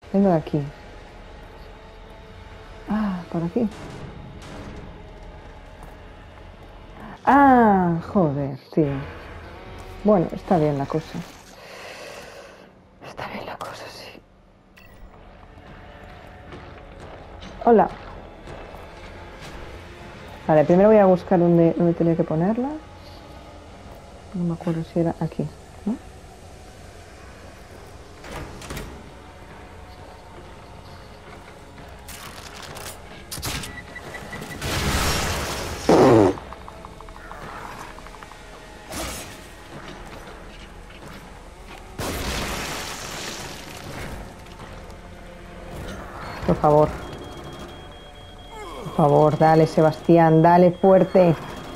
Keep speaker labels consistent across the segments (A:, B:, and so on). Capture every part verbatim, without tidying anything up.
A: Vengo de aquí. Ah, por aquí. Ah, joder, tío. Bueno, está bien la cosa. Está bien la cosa, sí. Hola. Vale, primero voy a buscar dónde, dónde tenía que ponerla. No me acuerdo si era aquí, ¿no? Por favor. Por favor, dale, Sebastián, dale fuerte.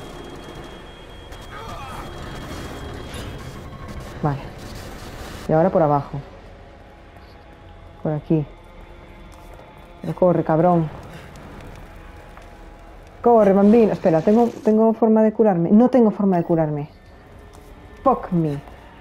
A: Vale. Y ahora por abajo. Por aquí. Pero corre, cabrón. Corre, bambino. Espera, ¿tengo, ¿tengo forma de curarme? No tengo forma de curarme. Fuck me.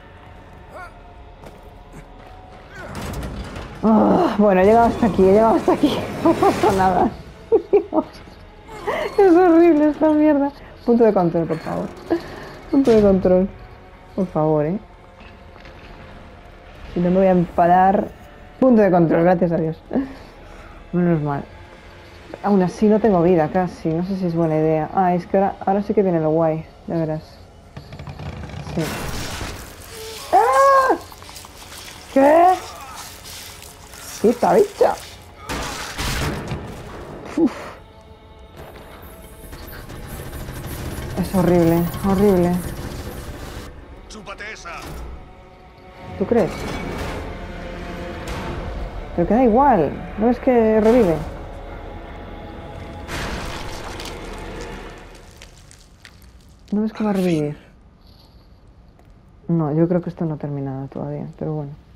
A: Oh, bueno, he llegado hasta aquí, he llegado hasta aquí. No pasa nada. Dios, es horrible esta mierda. Punto de control, por favor. Punto de control. Por favor, ¿eh? Si no me voy a empalar. Punto de control, gracias a Dios. Menos mal. Aún así no tengo vida casi. No sé si es buena idea. Ah, es que ahora, ahora sí que viene lo guay. Ya verás. Sí. ¡Ah! ¿Qué? ¿Qué esta bicha? Uf. Es horrible, horrible.
B: ¡Chúpate esa!
A: ¿Tú crees? Pero que da igual. ¿No es que revive? ¿No ves que va a revivir? No, yo creo que esto no ha terminado todavía, pero bueno.